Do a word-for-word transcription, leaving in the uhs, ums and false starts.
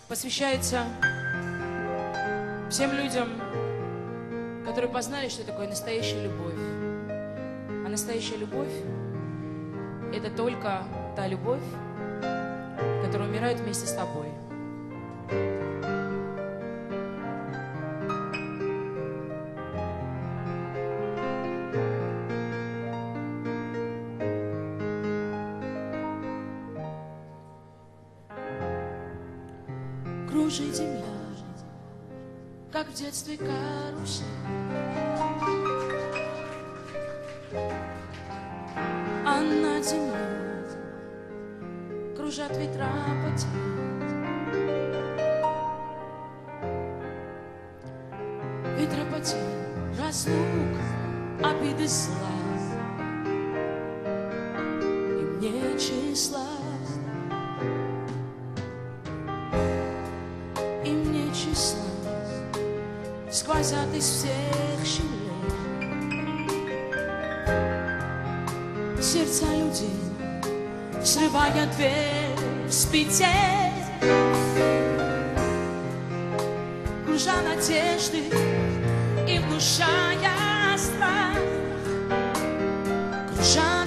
посвящается всем людям, которые познали, что такое настоящая любовь. А настоящая любовь — это только та любовь, которая умирает вместе с тобой. Кружит земля, как в детстве карусель. А над землей кружат ветра потерь. Ветра потерь, разлук, обиды, зла. И мне числа. Числа сквозят из всех щелей сердца людей, срывая дверь с петель, кружа надежды и внушая страх, кружа